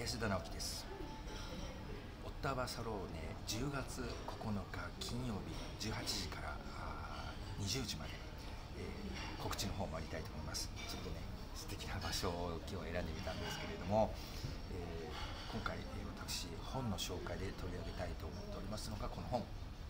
林田直樹です。オッタワサローネ10月9日金曜日18時から20時まで、告知の方もありたいと思います。ちょっとね、素敵な場所を今日選んでみたんですけれども、今回、私本の紹介で取り上げたいと思っておりますのがこの本、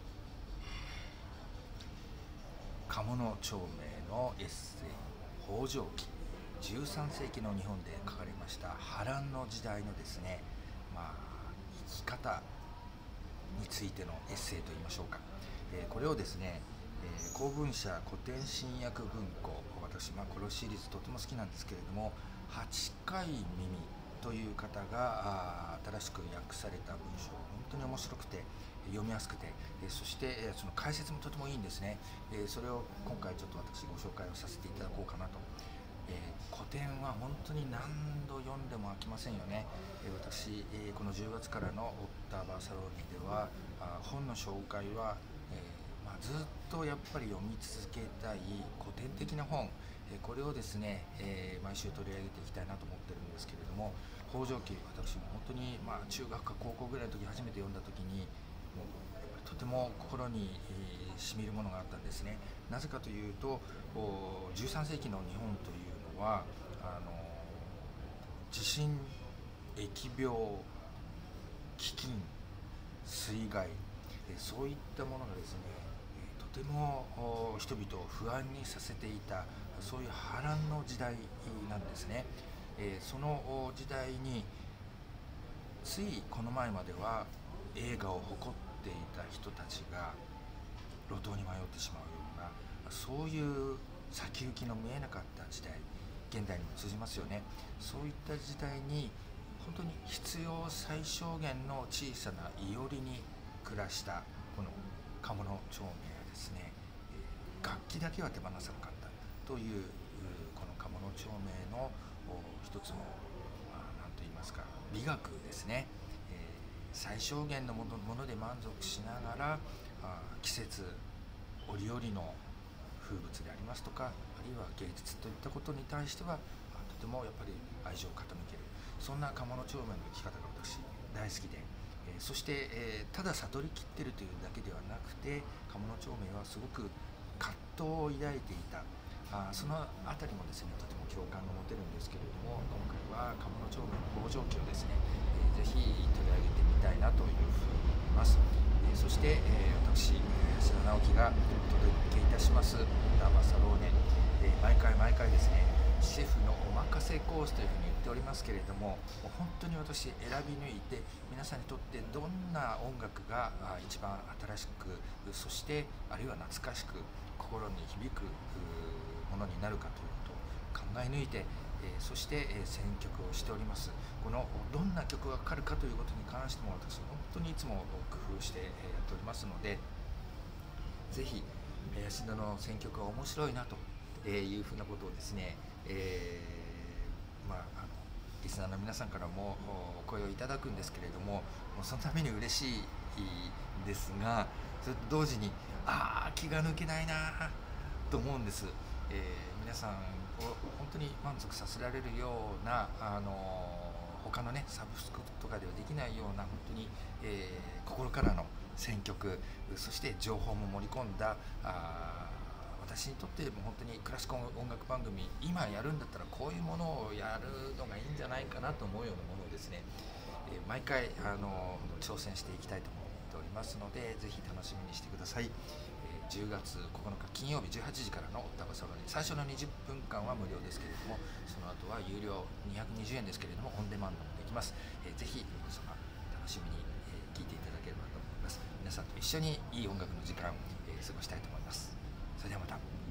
鴨長明のエッセイ「北条記」、13世紀の日本で書かれました波乱の時代のですね、生き方についてのエッセイといいましょうか、これをですね、公文社古典新訳文庫、私、このシリーズとても好きなんですけれども、8回耳という方が新しく訳された文章、本当に面白くて読みやすくて、そしてその解説もとてもいいんですね。それを今回ちょっと私ご紹介をさせていただこうかなと。古典は本当に何度読んでも飽きませんよね。私、この10月からのオッタワサローネでは本の紹介は、ずっとやっぱり読み続けたい古典的な本、これをですね、毎週取り上げていきたいなと思ってるんですけれども、北条記、私も本当に、中学か高校ぐらいの時初めて読んだ時にもうとても心にしみるものがあったんですね。なぜかというと、13世紀の日本というのは地震、疫病、飢饉、水害、そういったものがですね、とても人々を不安にさせていた、そういう波乱の時代なんですね。その時代についこの前までは映画を誇っていた人たちが路頭に迷ってしまうような、そういう先行きの見えなかった時代、現代にも通じますよね。そういった時代に本当に必要最小限の小さな庵に暮らしたこの鴨長明がですね、楽器だけは手放さなかったというこの鴨長明の一つの何と言いますか、美学ですね。最小限のもので満足しながら季節折々の風物でありますとか、あるいは芸術といったことに対してはとてもやっぱり愛情を傾ける、そんな鴨長明の生き方が私大好きで、そして、ただ悟りきってるというだけではなくて、鴨長明はすごく葛藤を抱いていた、そのあたりもですね、とても共感が持てるんですけれども、今回は鴨長明の北条記をですね、ぜひ取り上げてみたいなというふうに思います。そして、私、林田直樹がお届けいたしますオッタワサローネ、毎回ですね、シェフのお任せコースというふうに言っておりますけれども、本当に私選び抜いて、皆さんにとってどんな音楽が一番新しく、そしてあるいは懐かしく心に響くものになるかということを考え抜いて、そして選曲をしております。このどんな曲がかかるかということに関しても、私本当にいつも工夫してやっておりますので、ぜひ林田の選曲が面白いなというふうなことをですね、リスナーの皆さんからもお声をいただくんですけれども、そのために嬉しいですが、それと同時に気が抜けないなと思うんです。皆さんを本当に満足させられるような他のねサブスクとかではできないような、本当に、心からの選曲、そして情報も盛り込んだ私にとっても本当にクラシック音楽番組、今やるんだったらこういうものをやるのがいいんじゃないかなと思うようなものをですね、毎回挑戦していきたいと思っておりますので、ぜひ楽しみにしてください。10月9日金曜日18時からのオッタワサローネ、最初の20分間は無料ですけれども、その後は有料220円ですけれども、オンデマンドもできます。ぜひ皆様楽しみに聴いていただければと思います。皆さんと一緒にいい音楽の時間、過ごしたいと思います。それではまた。